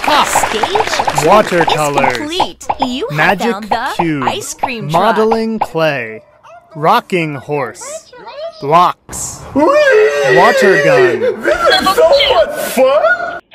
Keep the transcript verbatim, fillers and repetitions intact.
Stage two Watercolors. is complete. You have Magic found the cube. ice cream truck. Modeling clay. Rocking horse. Blocks. Water gun. This is so much fun!